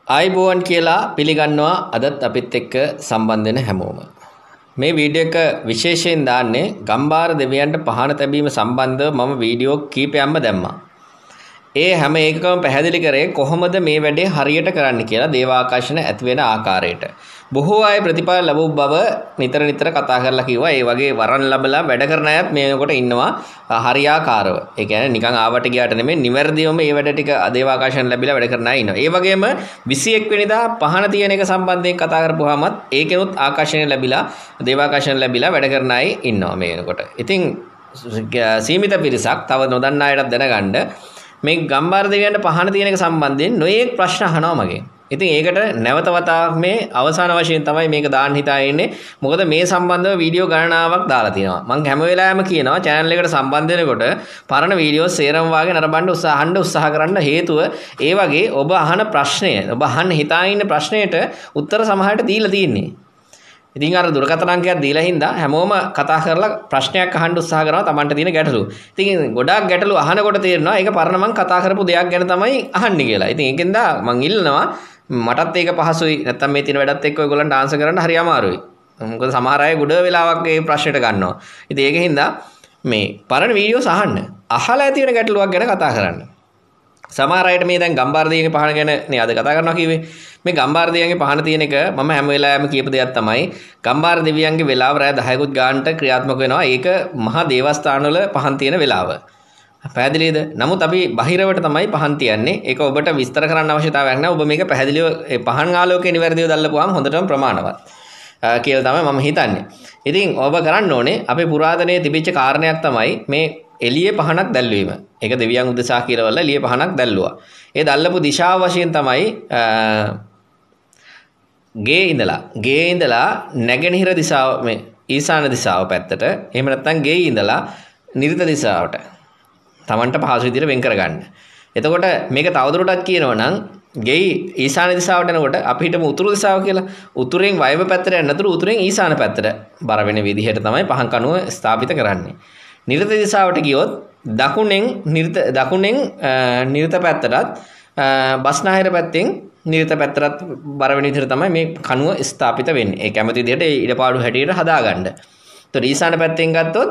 ආයිබෝවන් කියලා පිළිගන්නවා අදත් අපිත් එක්ක සම්බන්ධ වෙන හැමෝම. මේ වීඩියෝ එක විශේෂයෙන් දාන්නේ ගම්බාර දෙවියන්ට පහන තැබීම සම්බන්ධව මම වීඩියෝ කීපයක්ම දැම්මා. ඒ හැම එකකම පැහැදිලි කරේ කොහොමද මේ වැඩේ හරියට කරන්න කියලා දේවාකර්ෂණ ඇති වෙන ආකාරයට. බොහෝ අය ප්‍රතිඵල ලැබුව බව නිතර කතා කරලා කිව්වා. ඒ වගේ වරන් ලැබලා වැඩ කරන අයත් මේකට ඉන්නවා හරියාකාරව. ඒ කියන්නේ නිකන් ආවට ගියාට නෙමෙයි නිවැරදිවම මේ වැඩ ටික දේවාකර්ෂණ ලැබිලා වැඩ කරන අය ඉන්නවා. ඒ වගේම 21 වෙනිදා පහන තියෙන එක සම්බන්ධයෙන් කතා කරපුවාමත් ඒකෙනුත් ආකර්ෂණය ලැබිලා දේවාකර්ෂණ ලැබිලා වැඩ කරන අය ඉන්නවා මේකට. ඉතින් සීමිත පිරිසක් තව නොදන්නා අයටත් දැනගන්න මේ ගම්බාර දෙවියන්ට පහන තියෙන එක සම්බන්ධයෙන් නොයේක් ප්‍රශ්න අහනවා මගෙන්. ඉතින් ඒකට නැවත වතාවක් මේ අවසාන වශයෙන් තමයි මේක දාන්න හිතාගෙන ඉන්නේ. මොකද මේ සම්බන්ධව වීඩියෝ ගණනාවක් දාලා තියෙනවා. මම හැම වෙලාවෙම කියනවා channel එකට සම්බන්ධ වෙනකොට පරණ වීඩියෝ සේරම වාගේ නරඹන්න උත්සාහ කරන්න හේතුව ඒ වගේ ඔබ අහන ප්‍රශ්නය, ඔබ අහන්න හිතාගෙන ඉන්න ප්‍රශ්නයට උත්තර සමහරට දීලා තියෙන්නේ. ඉතින් අර දුරකථන අංකයක් දීලා හින්දා හැමෝම කතා කරලා ප්‍රශ්නයක් අහන්න උත්සාහ කරනවා Tamanට තියෙන ගැටලු. ඉතින් ගොඩාක් ගැටලු අහනකොට තේරෙනවා ඒක පරණ මං කතා කරපු දෙයක් ගැන තමයි අහන්නේ කියලා. ඉතින් ඒකෙන්ද මං ඉල්ලනවා මටත් ඒක පහසුයි. නැත්තම් මේ තියෙන වැඩත් එක්ක ඔයගොල්ලන්ට ආන්සර් කරන්න හරි අමාරුයි. මොකද සමහර අය ගොඩ වෙලාවක් මේ ප්‍රශ්නෙට ගන්නවා. ඉතින් ඒකෙන්ද මේ පරණ වීඩියෝස් අහන්න. අහලා තියෙන ගැටලුවක් ගැන කතා කරන්න. සමහර අයට මේ දැන් ගම්බාර දෙවියන්ගේ පහන ගැන නේ අද කතා කරනවා කිව්වේ. මේ ගම්බාර දෙවියන්ගේ පහන තියෙන එක මම හැම වෙලාවෙම කියපු දෙයක් තමයි ගම්බාර දෙවියන්ගේ වෙලාව රෑ 10කුත් ගානට ක්‍රියාත්මක වෙනවා. ඒක මහා දේවස්ථානවල පහන් තියෙන වෙලාව. පැහැදිලිද? නමුත් අපි බහිරවට තමයි පහන් තියන්නේ. ඒක ඔබට විස්තර කරන්න අවශ්‍යතාවයක් නැහැ. ඔබ මේක පැහැදිලිව පහන් ආලෝකයේ නිවැරදිව දැල්ලපුවාම හොඳටම ප්‍රමාණවත් කියලා තමයි මම හිතන්නේ. ඉතින් ඔබ කරන්න ඕනේ අපේ පුරාතනයේ තිබිච්ච කාරණයක් තමයි මේ එළියේ පහනක් දැල්වීම. ඒක දෙවියන් උදෙසා කියලා එළියේ පහනක් දැල්ලුවා. ඒ දැල්ලපු දිශාව වශයෙන් තමයි ගේ ඉඳලා නැගෙනහිර දිශාව මේ ඊශාන දිශාව පැත්තට. එහෙම නැත්නම් ගේ ඉඳලා නිරිත දිශාවට Tamanට පහසු විදිහට වෙන් කරගන්න. එතකොට මේක තවදුරටත් කියනවා නම් ගෙයි ඊශාන දිශාවට යනකොට අපි හිතමු උතුරු දිශාව කියලා. උතුරෙන් වයඹ පැත්තට යන්න නතුරු උතුරෙන් ඊශාන පැත්තට බර වෙන විදිහට තමයි පහන් කණුව ස්ථාපිත කරන්නේ. නිරිත දිශාවට ගියොත් දකුණෙන් නිරිත පැත්තටත් බස්නාහිර පැත්තෙන් නිරිත පැත්තටත් බර වෙන විදිහට තමයි මේ කණුව ස්ථාපිත වෙන්නේ. ඒ කැමති විදිහට ඉඩපාඩු හැටියට හදාගන්න. ඒතකොට ඊශාන පැත්තෙන් ගත්තොත්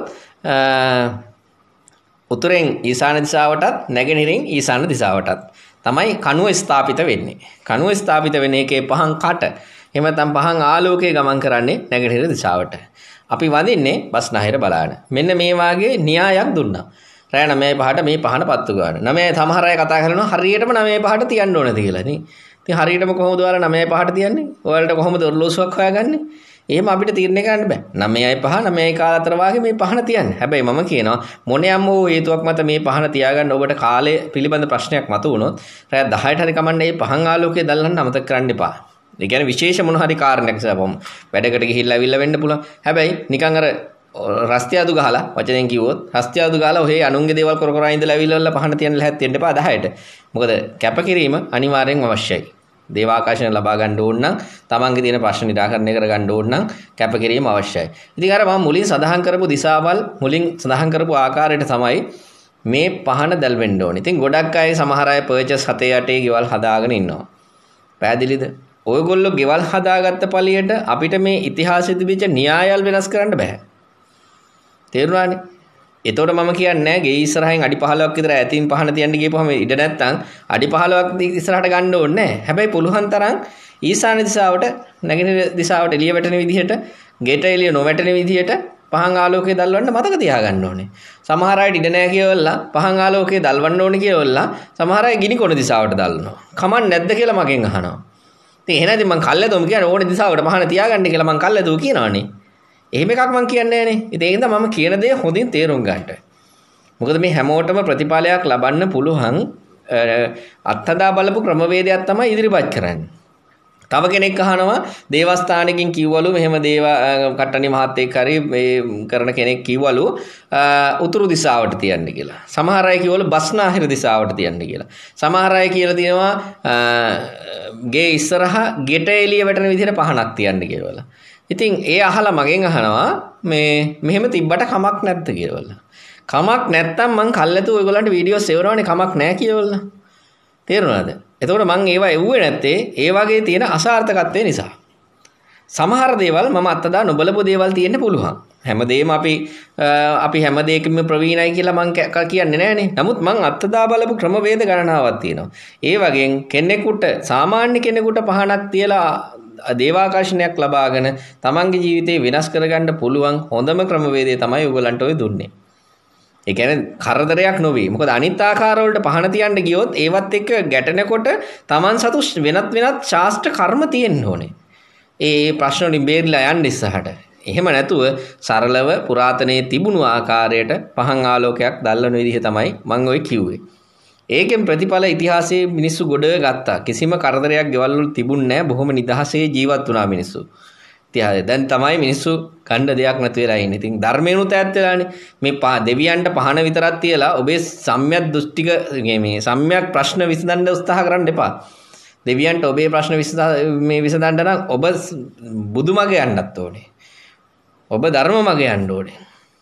උතුරෙන් ඊශාන දිශාවටත් නැගෙනහිරින් ඊශාන දිශාවටත් තමයි කණුව ස්ථාපිත වෙන්නේ. කණුව ස්ථාපිත වෙන එකේ පහන් කට එහෙම නැත්නම් පහන් ආලෝකයේ ගමන් කරන්නේ නැගෙනහිර දිශාවට. අපි වදින්නේ බස්නාහිර බලාන. මෙන්න මේ වාගේ න්‍යායක් දුන්නා. රෑ 9:05ට මේ පහන පත්තු ගන්න. 9 සමහර අය කතා කරනවා හරියටම 9:05ට තියන්න ඕනද කියලා නේ. ඉතින් හරියටම කොහොමද ඔයාලා 9:05ට තියන්නේ? ඔයාලට කොහොමද ඔරලෝසුවක් හොයාගන්නේ? එහෙම අපිට තීරණය කරන්න බෑ. 9:05 9 කාල අතර වාගේ මේ පහන තියන්නේ. හැබැයි මම කියනවා මොනියම් හෝ හේතුවක් මත මේ පහන තියාගන්න ඔබට කාලය පිළිබඳ ප්‍රශ්නයක් මතුවුණොත් රෑ 10ට හරි කමන්නේ මේ පහන් ආලෝකය දැල්ලන්න අමතක කරන්න එපා. ඒ කියන්නේ විශේෂ මොන හරි කාරණයක් සබම් වැඩකට ගිහිල්ලා අවිල්ල වෙන්න පුළුවන්. හැබැයි නිකන් අර රස්තියාදු ගහලා වචනෙන් කිව්වොත් රස්තියාදු ගහලා ඔහේ අනුන්ගේ දේවල් කර කර ඉඳලා අවිල්ල පහන තියන්න ලැහත් වෙන්න එපා 10ට. මොකද කැපකිරීම අනිවාර්යෙන් අවශ්‍යයි. දේවාකර්ෂණ ලබා ගන්න ඕන නම් තමන්ගේ තියෙන ප්‍රශ්න නිරාකරණය කර ගන්න ඕන නම් කැපකිරීම අවශ්‍යයි. ඉතින් අර මම මුලින් සඳහන් කරපු දිශාවල් මුලින් සඳහන් කරපු ආකාරයට තමයි මේ පහන දැල්වෙන්න ඕනේ. ඉතින් ගොඩක් අය සමහර අය පර්චස් 7-8 ගෙවල් හදාගෙන ඉන්නවා. පැහැදිලිද? ඔයගොල්ලෝ ගෙවල් හදාගත්ත පළියට අපිට මේ ඉතිහාසෙ තිබිච්ච න්‍යායල් වෙනස් කරන්න බෑ. තේරුණානේ? එතකොට මම කියන්නේ ගේ ඉස්සරහින් අඩි 15ක් විතර ඇතින් පහන තියන්න ගියපුවම ඉඩ නැත්තම් අඩි 15ක් ඉස්සරහට ගන්න ඕනේ නැහැ. හැබැයි පුළුවන් තරම් ඊශාන දිශාවට නැගෙනහිර දිශාවට එළිය වැටෙන විදිහට ගෙට එළිය නොවැටෙන විදිහට පහන් ආලෝකය දල්වන්න මතක තියාගන්න ඕනේ. සමහර අය ඉඩ නැහැ කියවලා පහන් ආලෝකය දල්වන්න ඕනේ කියවලා සමහර අය ගිනි කොන දිශාවට දල්වනවා. කමක් නැද්ද කියලා මගෙන් අහනවා. ඉතින් එහෙනම් ඉතින් මං කල්ලාදොම කියන්නේ ඕනේ දිශාවට පහන තියාගන්න කියලා මං කල්ලාදෝ කියනවානේ. එහෙම එකක් මං කියන්නේ නැහනේ. ඉතින් ඒකෙන්ද මම කියන දේ හොඳින් තේරුම් ගන්නට. මොකද මේ හැමෝටම ප්‍රතිඵලයක් ලබන්න පුළුවන් අත්හදා බලපු ක්‍රමවේදයක් තමයි ඉදිරිපත් කරන්නේ. තව කෙනෙක් අහනවා දේවස්ථානකින් කිව්වලු මෙහෙම කට්ටනි මහත්තයෙක් හරි මේ කරන කෙනෙක් කිව්වලු උතුරු දිශාවට තියන්න කියලා. සමහර අය කිව්වලු බස්නාහිර දිශාවට තියන්න කියලා. සමහර අය කියලා තියෙනවා ගේ ඉස්සරහා ගෙට එළිය වැටෙන විදිහට පහනක් තියන්න කියලා. ඉතින් ඒ අහලා මගෙන් අහනවා මේ මෙහෙම තිබ්බට කමක් නැද්ද කියලා. කමක් නැත්තම් මං කල්ලාතු ඔයගොල්ලන්ට වීඩියෝ සෙවනවනේ කමක් නැහැ කියලා. තේරුණාද? එතකොට මම ඒවා එව්වේ නැත්තේ ඒ වගේ තියෙන අසාර්ථකත්වය නිසා. සමහර දේවල් මම අත්දා නොබලපු දේවල් තියෙන්න පුළුවන්. හැමදේම අපි හැම දෙයකින්ම ප්‍රවීණයි කියලා මම කියන්නේ නැහනේ. නමුත් මම අත්දා බලපු ක්‍රමවේද ගණනාවක් තියෙනවා. ඒ වගේන් කෙනෙකුට සාමාන්‍ය කෙනෙකුට පහනක් තියලා දේවාකර්ෂණයක් ලබාගෙන තමන්ගේ ජීවිතේ වෙනස් කරගන්න පුළුවන් හොඳම ක්‍රමවේදය තමයි ඔයගලන්ට ඔය දුන්නේ. ඒ කියන්නේ කරදරයක් නොවේ. මොකද අනිත් ආකාර වලට පහන තියන්න ගියොත් ඒවත් එක්ක ගැටෙනකොට තමන් සතු වෙනත් ශාස්ත්‍ර කර්ම තියෙන්න ඕනේ. ඒ ප්‍රශ්න වලින් බේරිලා යන්න ඉස්සහට. එහෙම නැතුව සරලව පුරාතනයේ තිබුණු ආකාරයට පහන් ආලෝකයක් දැල්වන විදිහ තමයි මම ඔය කිව්වේ. ඒකෙන් ප්‍රතිඵල ඉතිහාසයේ මිනිස්සු ගොඩ ගත්තා. කිසිම කරදරයක් ගෙවල් වල තිබුණ නැහැ. බොහොම නිදහසේ ජීවත් වුණා මිනිස්සු. දැන් තමයි මිනිස්සු ගන්න දෙයක් නැති වෙලා ඉන්නේ. ඉතින් ධර්මේනුත් ඈත් වෙලානේ. මේ දෙවියන්ට පහන විතරක් තියලා ඔබේ සම්‍යක් දෘෂ්ටික මේ සම්‍යක් ප්‍රශ්න විසඳන්න උත්සාහ කරන්න එපා. දෙවියන්ට ඔබේ ප්‍රශ්න විසඳන්න නම් ඔබ බුදුමගේ යන්නත් ඕනේ. ඔබ ධර්මමගේ යන්න ඕනේ.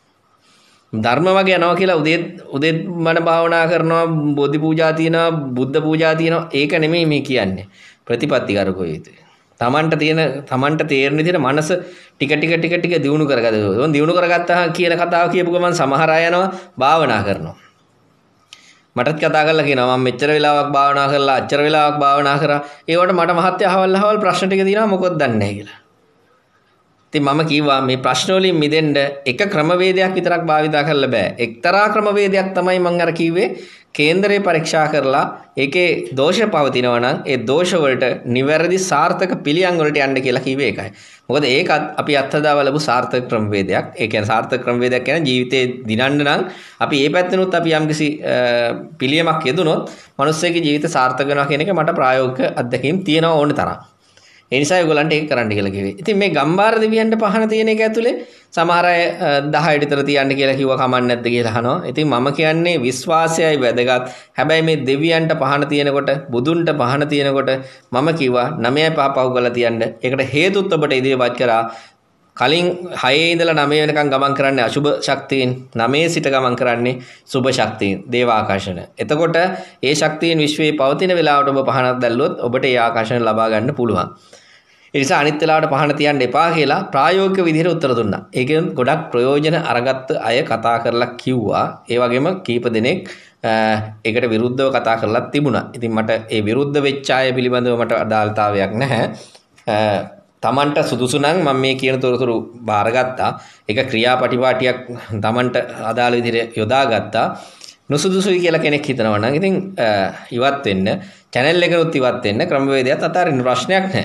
ධර්මමගේ යනවා කියලා උදේ මන භාවනා කරනවා, බෝධි පූජා තියනවා, බුද්ධ පූජා තියනවා. ඒක නෙමෙයි මේ කියන්නේ. ප්‍රතිපත්ති කරකෝ යුතුයි. තමන්ට තේරෙන විදිහට මනස ටික දියුණු කරගන්න ඕන. දියුණු කරගත්තා කියන කතාව කියපු ගමන් සමහර අය යනවා භාවනා කරනවා. මටත් කතා කරලා කියනවා මම මෙච්චර වෙලාවක් භාවනා කරලා අච්චර වෙලාවක් භාවනා කරා. ඒවට මට මහත්ය අහවල් ප්‍රශ්න ටික දිනවා මොකොත් දන්නේ නැහැ කියලා. ඉතින් මම කිව්වා මේ ප්‍රශ්න වලින් මිදෙන්න එක ක්‍රමවේදයක් විතරක් භාවිතා කරලා බෑ. එක්තරා ක්‍රමවේදයක් තමයි මම අර කිව්වේ කේන්දරේ පරීක්ෂා කරලා ඒකේ දෝෂ පවතිනවා නම් ඒ දෝෂ වලට නිවැරදි සාර්ථක පිළියම් වලට යන්න කියලා කිව්වේ ඒකයි. මොකද ඒකත් අපි අත්හදා බලපු සාර්ථක ක්‍රමවේදයක්. ඒ කියන්නේ සාර්ථක ක්‍රමවේදයක් කියන්නේ ජීවිතේ දිනන්න නම් අපි මේ පැත්තෙනුත් අපි යම්කිසි පිළියමක් යෙදුනොත් මිනිස්සෙගේ ජීවිත සාර්ථක වෙනවා කියන එක මට ප්‍රායෝගික අත්දැකීම් තියෙනවා ඕන තරම්. ඒ නිසා ඒගොල්ලන්ට ඒක කරන්න කියලා කිව්වේ. ඉතින් මේ ගම්බාර දෙවියන්ට පහන තියෙන එක ඇතුලේ සමහර අය 10 විතර තියන්න කියලා කිව්වා කමක් නැද්ද කියලා අහනවා. ඉතින් මම කියන්නේ විශ්වාසයයි වැදගත්. හැබැයි මේ දෙවියන්ට පහන තියෙනකොට බුදුන්ට පහන තියෙනකොට මම කිව්වා 9යි පහව කරලා තියන්න. ඒකට හේතුත් ඔබට ඉදිරිපත් කරා. කලින් 6 ඉඳලා 9 වෙනකන් ගමන් කරන්නේ අසුබ ශක්තියින්, 9 සිට ගමන් කරන්නේ සුබ ශක්තියින්, දේවාකර්ෂණ. එතකොට ඒ ශක්තියින් විශ්වයේ පවතින වෙලාවට ඔබ පහනක් දැල්ලුවොත් ඔබට ඒ ආකර්ෂණ ලබා ගන්න පුළුවන්. ඒ නිසා අනිත් වෙලාවට පහන තියන්න එපා කියලා ප්‍රායෝගික විදිහට උත්තර දුන්නා. ඒකෙන් ගොඩක් ප්‍රයෝජන අරගත්ත අය කතා කරලා කිව්වා. ඒ වගේම කීප දෙනෙක් ඒකට විරුද්ධව කතා කරලා තිබුණා. ඉතින් මට ඒ විරුද්ධ වෙච්ච අය පිළිබඳව මට අදාළතාවයක් නැහැ. තමන්ට සුදුසු නම් මම මේ කියන තොරතුරු බාරගත්තා. ඒක ක්‍රියාපටිපාටියක් තමන්ට අදාළ විදිහට යොදාගත්තා. නුසුදුසුයි කියලා කෙනෙක් හිතනවා නම් ඉතින් ඉවත් වෙන්න, channel එකනොත් ඉවත් වෙන්න, ක්‍රමවේදයක් අතාරින්න ප්‍රශ්නයක් නැහැ.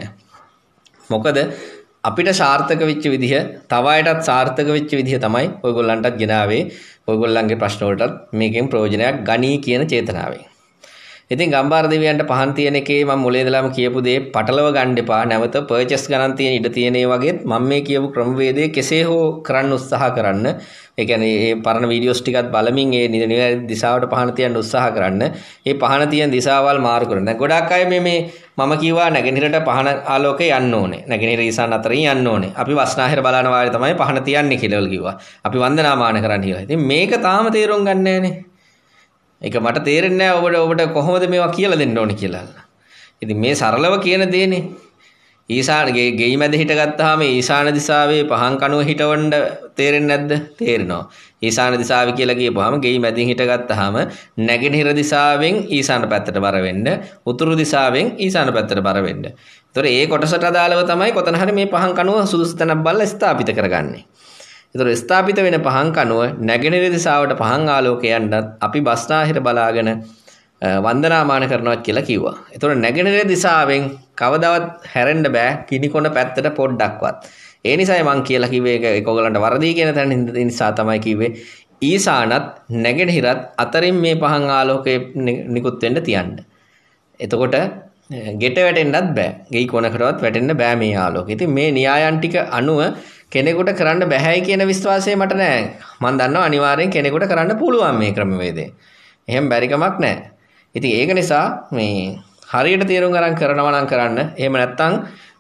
මොකද අපිට සාර්ථක වෙච්ච විදිහ තව අයටත් සාර්ථක වෙච්ච විදිහ තමයි ඔයගොල්ලන්ටත් ගෙනාවේ. ඔයගොල්ලන්ගේ ප්‍රශ්න වලටත් මේකෙන් ප්‍රයෝජනයක් ගනී කියන චේතනාවෙන්. ඉතින් ගම්බාර දෙවියන්ට පහන් තියෙන එකේ මම මුලින් ඉඳලාම කියපු දේ පටලව ගන්න එපා. නැවත පර්චේස් ගණන් තියෙන ඉඩ තියෙන ඒ වගේත් මම මේ කියපු ක්‍රමවේදයේ කෙසේ හෝ කරන්න උත්සාහ කරන්න. ඒ කියන්නේ මේ පරණ වීඩියෝස් ටිකත් බලමින් ඒ නිවැරදි දිශාවට පහන තියන්න උත්සාහ කරන්න. මේ පහන තියෙන දිශාවල් මාරු කරන්න. දැන් ගොඩක් අය මේ මම කිව්වා නැගෙනහිරට පහන ආලෝකේ යන්න ඕනේ. නැගෙනහිර ඊසාන අතරින් යන්න ඕනේ. අපි වස්නාහිර බලන වාරේ තමයි පහන තියන්නේ කියලා කිව්වා. අපි වන්දනාමාන කරන්න කියලා. ඉතින් මේක තාම තේරුම් ගන්න නැහැනේ. ඒක මට තේරෙන්නේ නැහැ ඔබට කොහොමද මේවා කියලා දෙන්න ඕනේ කියලා. ඉතින් මේ සරලව කියන දේනේ. ඊසාන ගෙයි මැද හිටගත්තාම ඊසාන දිශාවේ පහන් කණුව හිටවන්න තේරෙන්නේ නැද්ද? තේරෙනවා. ඊසාන දිශාව කියලා කියපුවාම ගෙයි මැදින් හිටගත්තාම නැගෙනහිර දිශාවෙන් ඊසාන පැත්තට බර වෙන්න, උතුරු දිශාවෙන් ඊසාන පැත්තට බර වෙන්න. ඒතොර ඒ කොටසට අදාළව තමයි කොතන හරි මේ පහන් කණුව සුදුසු තැනක් බලලා ස්ථාපිත කරගන්නේ. ඒතොර ස්ථාපිත වෙන පහන් කණුව නැගෙනහිර දිශාවට පහන් ආලෝකය යන්නත් අපි බස්නාහිර බලාගෙන වන්දනාමාන කරනවා කියලා කිව්වා. ඒතොර නැගෙනහිර දිශාවෙන් කවදාවත් හැරෙන්න බෑ කිනිකොන පැත්තට පොඩ්ඩක්වත්. ඒ නිසායි මං කියලා කිව්වේ ඒක ඔයගලන්ට වරදී කියන තැන නිසා තමයි කිව්වේ ඊසානත් නැගෙනහිරත් අතරින් මේ පහන් ආලෝකයේ නිකුත් වෙන්න තියන්න. එතකොට ගෙට වැටෙන්නත් බෑ. ගෙයි කොනකටවත් වැටෙන්න බෑ මේ ආලෝකය. ඉතින් මේ න්‍යායන් ටික අනුව කෙනෙකුට කරන්න බෑයි කියන විශ්වාසය මට නැහැ. මම දන්නවා අනිවාර්යෙන් කෙනෙකුට කරන්න පුළුවන් මේ ක්‍රමවේදය. එහෙම බැරි කමක් නැහැ. ඉතින් ඒක නිසා මේ හරියට තේරුම් ගන්න කරනවා නම් කරන්න. එහෙම නැත්නම්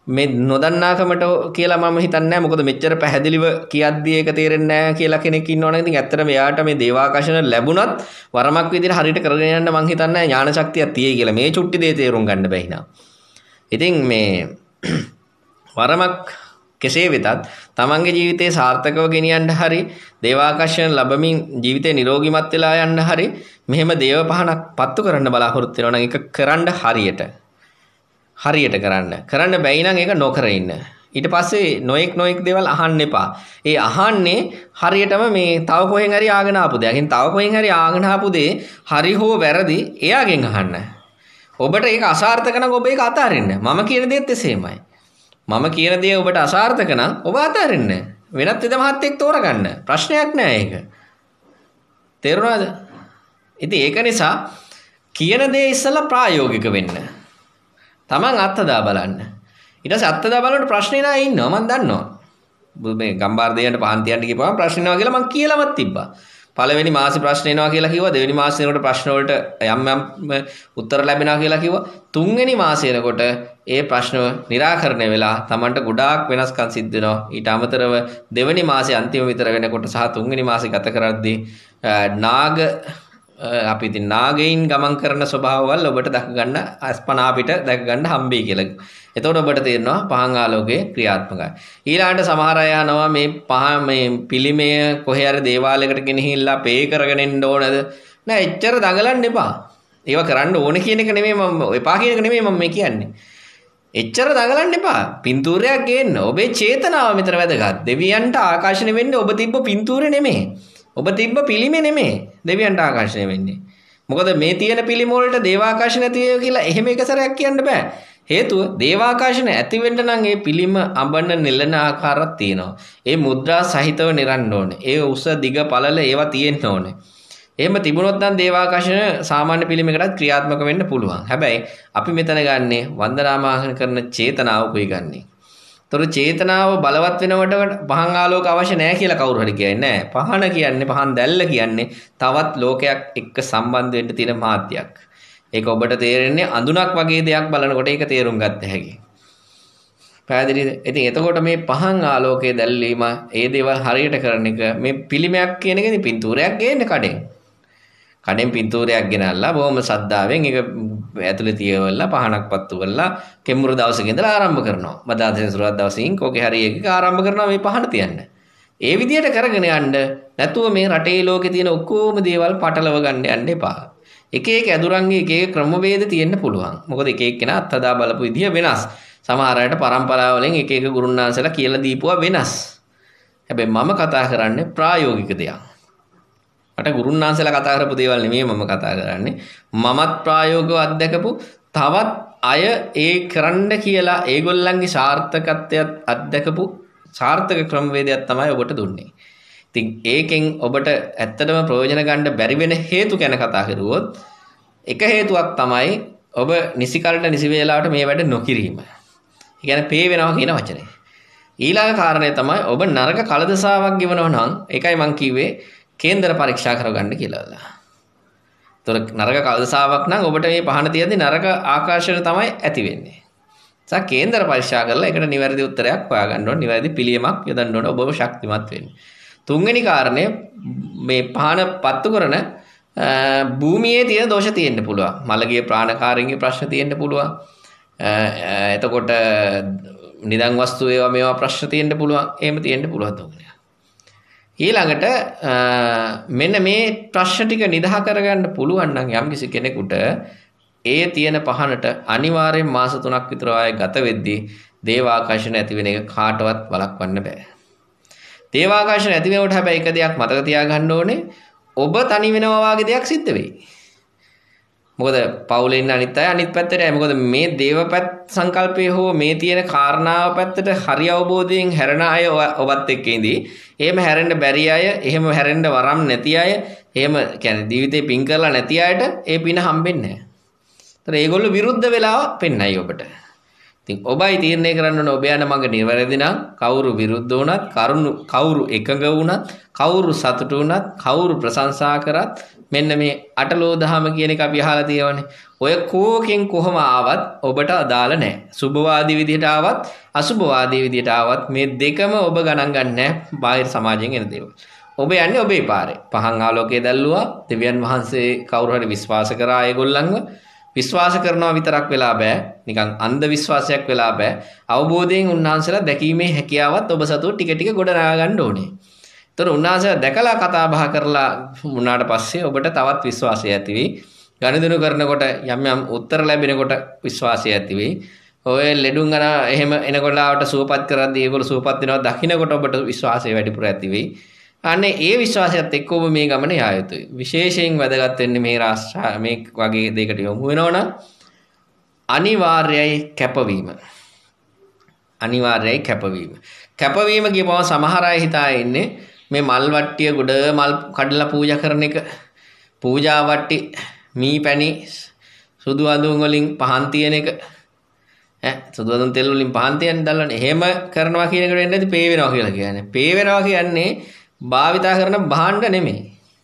මේ නොදන්නාකමට කියලා මම හිතන්නේ නැහැ. මොකද මෙච්චර පැහැදිලිව කියද්දී ඒක තේරෙන්නේ නැහැ කියලා කෙනෙක් ඉන්නවනේ. ඉතින් ඇත්තටම එයාට මේ දේවාකර්ෂණ ලැබුණත් වරමක් විදිහට හරියට කරගෙන යන්න මං හිතන්නේ ඥාන ශක්තියක් තියෙයි කියලා. මේ චුට්ටි දේ තේරුම් ගන්න බැහැ නා. ඉතින් මේ වරමක් කෙසේ වෙතත් තමන්ගේ ජීවිතේ සාර්ථකව ගෙනියන්න හරි දේවාකර්ෂණ ලැබමින් ජීවිතේ නිරෝගීමත් වෙලා යන්න හරි මෙහෙම දේව පහනක් පත්තු කරන්න බලාපොරොත්තු වෙනවා නම් ඒක කරන්න හරියට කරන්න බැයි නම් ඒක නොකර ඉන්න. ඊට පස්සේ නොඑක් දේවල් අහන්න එපා. ඒ අහන්නේ හරියටම මේ තව කොහෙන් හරි ආගෙන ආපු දෙයක්. තව කොහෙන් හරි ආගෙන ආපු දේ හරි හෝ වැරදි එයාගෙන් අහන්න. ඔබට ඒක අසාර්ථක නම් ඔබ ඒක අතාරින්න. මම කියන දේත් එසේමයි. මම කියන දේ ඔබට අසාර්ථක නම් ඔබ අතාරින්න. වෙනත් විද මහත්ෙක් තෝරගන්න. ප්‍රශ්නයක් නෑ ඒක. තේරුණාද? ඉතින් ඒක නිසා කියන දේ ඉස්සලා ප්‍රායෝගික වෙන්න. තමන් අත්දා බලන්න. ඊට පස්සේ අත්දා බලනකොට ප්‍රශ්නේ නෑ ඉන්නවා මම දන්නවා. මේ ගම්බාර දෙයන්ට පහන් තියන්න ගිහපුවම ප්‍රශ්න එනවා කියලා මම කියලාවත් තිබ්බා. පළවෙනි මාසේ ප්‍රශ්න එනවා කියලා කිව්වා. දෙවෙනි මාසේ එනකොට ප්‍රශ්න වලට යම් උත්තර ලැබෙනවා කියලා කිව්වා. තුන්වෙනි මාසේ එනකොට ඒ ප්‍රශ්න निराකරණය වෙලා Tamanට ගොඩාක් වෙනස්කම් සිද්ධ වෙනවා. ඊට අමතරව දෙවෙනි මාසේ අන්තිම විතර වෙනකොට සහ තුන්වෙනි මාසේ ගත කරද්දී අපි ඉතින් නාගයින් ගමන් කරන ස්වභාවවල ඔබට දැක ගන්න අස්පනා පිට දැක ගන්න හම්බෙයි කියලා. එතකොට ඔබට තේරෙනවා පහන් ආලෝකයේ ක්‍රියාත්මකයි. ඊළඟට සමහර අය යනවා මේ පිළිමය කොහේ හරි දේවාලයකට ගෙනහිල්ලා පේ කරගෙන එන්න ඕනද? නෑ එච්චර දඟලන්න එපා. ඒව කරන්න ඕනේ කියන එක නෙමෙයි මම එපා කියන එක නෙමෙයි මම මේ කියන්නේ. එච්චර දඟලන්න එපා. පින්තූරයක් ගේන්න. ඔබේ චේතනාව මෙතන වැදගත්. දෙවියන්ට ආකර්ෂණය වෙන්නේ ඔබ තිබ්බ පින්තූරේ නෙමෙයි. ඔබ තිබ්බ පිළිමේ නෙමෙයි දෙවියන්ට ආකර්ෂණය වෙන්නේ. මොකද මේ තියෙන පිළිම වලට දේවාකර්ෂණ ඇති වේව කියලා එහෙම එක සැරයක් කියන්න බෑ. හේතුව දේවාකර්ෂණ ඇති වෙන්න නම් ඒ පිළිම අඹන නෙලන ආකාරයක් තියෙනවා. ඒ මුද්‍රා සහිතව නිරන්න ඕනේ. ඒ උස දිග පළල ඒවා තියෙන්න ඕනේ. එහෙම තිබුණොත් නම් දේවාකර්ෂණ සාමාන්‍ය පිළිමයකටත් ක්‍රියාත්මක වෙන්න පුළුවන්. හැබැයි අපි මෙතන ගන්නේ වන්දනාමාහන කරන චේතනාව කොයි ගන්නේ. තොර චේතනාව බලවත් වෙනකොට පහන් ආලෝක අවශ්‍ය නැහැ කියලා කවුරු හරි කියන්නේ නැහැ. පහන කියන්නේ පහන් දැල්ල කියන්නේ තවත් ලෝකයක් එක්ක සම්බන්ධ වෙන්න තියෙන මාධ්‍යයක්. ඒක ඔබට තේරෙන්නේ අඳුනක් වගේ දෙයක් බලනකොට ඒක තේරුම් ගන්න හැකියි. පැහැදිලිද? ඉතින් එතකොට මේ පහන් ආලෝකයේ දැල්වීම ඒ දේවල් හරියට කරන එක මේ පිළිමයක් කියන එකනේ පින්තූරයක් ගේන්න කඩෙන් පින්තූරයක් ගෙනල්ලා බොහොම සද්දාවෙන් ඒක ඇතුලේ තියවලා පහනක් පත්තු කරලා කෙම්මුරු දවසක ඉඳලා ආරම්භ කරනවා. බදාදා සෙනසුරාදා දවසින් කෝකේ හරි එකක ආරම්භ කරනවා මේ පහන තියන්න. ඒ විදිහට කරගෙන යන්න නැතුව මේ රටේ ලෝකේ තියෙන ඔක්කොම දේවල් පටලව ගන්න යන්න එපා. එක එක ඇදුරන්ගේ එක එක ක්‍රමවේද තියෙන්න පුළුවන්. මොකද එක එක්කෙනා අත්හදා බලපු විදිහ වෙනස්. සමහර අයට පරම්පරාව වලින් එක එක ගුරුන්වහන්සේලා කියලා දීපුවා වෙනස්. හැබැයි මම කතා කරන්නේ ප්‍රායෝගික දෙයක්. මට ගුරුන්වහන්සේලා කතා කරපු දේවල් නෙමෙයි මම කතා කරන්නේ. මමත් ප්‍රායෝගිකව අත්දකපු තවත් අය ඒ කරන්න කියලා ඒගොල්ලන්ගේ සාර්ථකත්වයක් අත්දකපු සාර්ථක ක්‍රමවේදයක් තමයි ඔබට දුන්නේ. ඉතින් ඒකෙන් ඔබට ඇත්තටම ප්‍රයෝජන ගන්න බැරි වෙන හේතු ගැන කතා කරුවොත් එක හේතුවක් තමයි ඔබ නිසි කලට නිසි වේලාවට මේ වැඩ නොකිරීම. ඒ කියන්නේ පේ වෙනවා කියන වචනේ. ඊළඟ කාරණය තමයි ඔබ නරක කලදසාවක් ගෙවනවා නම් ඒකයි මං කිව්වේ කේන්දර පරීක්ෂා කරගන්න කියලා. ඒතර නරක කලදසාවක් නම් ඔබට මේ පහන තියද්දී නරක ආකර්ෂණ තමයි ඇති වෙන්නේ. ඒ කේන්දර පරීක්ෂා කරලා ඒකට නිවැරදි උත්තරයක් හොයාගන්න ඕනේ. නිවැරදි පිළියමක් යොදන්න ඕනේ. ඔබව ශක්තිමත් වෙන්න. තුන්වෙනි කාරණය මේ පහන පත්තු කරන භූමියේ තියෙන දෝෂ තියෙන්න පුළුවන්. මළගිය ප්‍රාණකාරයන්ගේ ප්‍රශ්න තියෙන්න පුළුවන්. එතකොට නිදන් වස්තු ඒවා මේවා ප්‍රශ්න තියෙන්න පුළුවන්. එහෙම තියෙන්න පුළුවන් තුන්වෙනි. ඊළඟට මෙන්න මේ ප්‍රශ්න ටික නිදා කරගන්න පුළුවන් නම් යම්කිසි කෙනෙකුට ඒ තියෙන පහනට අනිවාර්යෙන් මාස 3ක් විතර ආයෙ ගත වෙද්දී දේවාකර්ෂණ ඇති වෙන එක කාටවත් වළක්වන්න බෑ. දේවාකර්ෂණ ඇති වෙනකොට හැබැයි එක දෙයක් මතක තියාගන්න ඕනේ ඔබ තනි වෙනවා වගේ දෙයක් සිද්ධ වෙයි. මොකද පවුලේ ඉන්න අනිත් අය අනිත් පැත්තට යයි. මොකද මේ දේවපැත් සංකල්පයේ හෝ මේ තියෙන කාරණාව පැත්තට හරි අවබෝධයෙන් හැරෙන අය ඔබත් එක්ක ඉඳී. එහෙම හැරෙන්න බැරි අය, එහෙම හැරෙන්න වරම් නැති අය, එහෙම කියන්නේ ජීවිතේ පින් කරලා නැති අයට ඒ පින හම්බෙන්නේ නැහැ. ඒතර ඒගොල්ලෝ විරුද්ධ වෙලා පෙන්නයි ඔබට. ඉතින් ඔබයි තීරණය කරන්න ඕනේ ඔබ යන මඟ නිවැරදි නම් කවුරු විරුද්ධ වුණත් කවුරු එකඟ වුණත් කවුරු සතුටු වුණත් කවුරු ප්‍රශංසා කරත් මෙන්න මේ අටලෝ දහම කියන එක අපි අහලා තියෙනවානේ. ඔය කෝකෙන් කොහම ආවත් ඔබට අදාළ නැහැ. සුභවාදී විදිහට ආවත් අසුභවාදී විදිහට ආවත් මේ දෙකම ඔබ ගණන් ගන්න නැහැ බාහිර සමාජයෙන් එන දේවල්. ඔබ යන්නේ ඔබේ පාරේ. පහන් ආලෝකයේ දැල්ලුවා. දෙවියන් වහන්සේ කවුරු හරි විශ්වාස කරා ඒගොල්ලන්ව විශ්වාස කරනවා විතරක් වෙලා බෑ. නිකන් අන්ධ විශ්වාසයක් වෙලා බෑ. අවබෝධයෙන් උන්වහන්සේලා දැකීමේ හැකියාවත් ඔබ සතුව ටික ටික ගොඩ නගා ගන්න ඕනේ. ඒතර උන්වහන්සේලා දැකලා කතා බහ කරලා වුණාට පස්සේ ඔබට තවත් විශ්වාසය ඇති වෙයි. ගනුදෙනු කරනකොට යම් යම් උත්තර ලැබෙනකොට විශ්වාසය ඇති වෙයි. ඔය ලෙඩුන් ගන එහෙම එනකොටලාවට සුවපත් කරද්දී ඒගොල්ලෝ සුවපත් වෙනවා දකින්නකොට ඔබට විශ්වාසය වැඩිපුර ඇති වෙයි. අනේ ඒ විශ්වාසයත් එක්ක ඔබ මේ ගමන යා යුතුයි. විශේෂයෙන් වැදගත් වෙන්නේ මේ රාष्ट्र මේ වගේ දෙයකට යොමු වෙනවනම් අනිවාර්යයි කැපවීම. අනිවාර්යයි කැපවීම. කැපවීම කියපුවම සමහර අය හිතා ඉන්නේ මේ මල් වට්ටිය ගොඩ මල් කඩලා පූජා කරන එක. පූජා වට්ටි මී පැණි සුදු අඳුන් වලින් පහන් තියන එක. සුදු අඳුන් තෙල් වලින් පහන් තියන දාලා එහෙම කරනවා කියන එකට වෙන්නේ නැති පේ වෙනවා කියලා කියන්නේ. පේ වෙනවා කියන්නේ භාවිතා කරන භාණ්ඩ නෙමෙයි.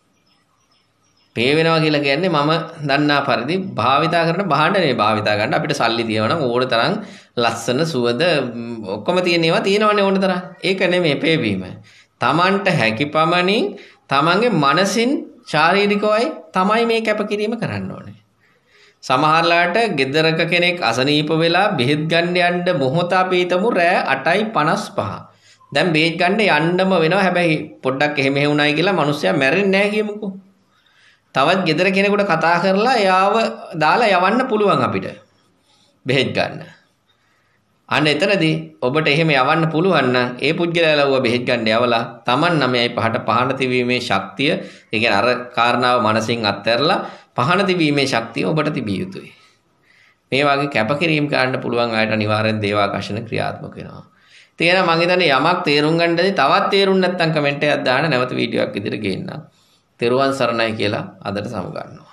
පේ වෙනවා කියලා කියන්නේ මම දන්නා පරිදි භාවිතා කරන භාණ්ඩ නෙමෙයි භාවිතා ගන්න අපිට සල්ලි තියෙනවා නම් ඕන තරම් ලස්සන සුවඳ ඔක්කොම තියෙන ඒවා තියෙනවනේ ඕන තරම්. ඒක නෙමෙයි පේවීම. තමන්ට හැකි පමණින් තමන්ගේ මනසින් ශාරීරිකවයි තමයි මේ කැපකිරීම කරන්න ඕනේ. සමහරලාට ගෙදරක කෙනෙක් අසනීප වෙලා බෙහෙත් ගන්න යන්න මොහොත අපි හිතමු රෑ 8:55. දැන් බේත් ගන්න යන්නම වෙනවා. හැබැයි පොඩ්ඩක් එහෙම වුණායි කියලා මිනිස්සයා මැරෙන්නේ නැහැ කියමුකෝ. තවත් ගෙදර කෙනෙකුට කතා කරලා එයාව දාලා යවන්න පුළුවන් අපිට. බෙහෙත් ගන්න. අන්න එතනදී ඔබට එහෙම යවන්න පුළුවන් නම් ඒ පුද්ගලයා ලව්ව බෙහෙත් ගන්න යවලා Taman 9:05ට පහන තිබීමේ ශක්තිය, ඒ කියන්නේ අර කාරණාව මනසින් අත්හැරලා පහන තිබීමේ ශක්තිය ඔබට තිබිය යුතුයි. මේ වගේ කැපකිරීම කරන්න පුළුවන් අයට අනිවාර්යෙන් දේවාකර්ෂණ ක්‍රියාත්මක වෙනවා. තේරෙනවා මං හිතන්නේ යමක් තේරුම් ගන්නදී තවත් තේරුම් නැත්නම් කමෙන්ට් එකක් දාන්න නැවත වීඩියෝ එකක් ඉදිරියට ගේන්න. තෙරුවන් සරණයි කියලා අදට සමු ගන්නවා.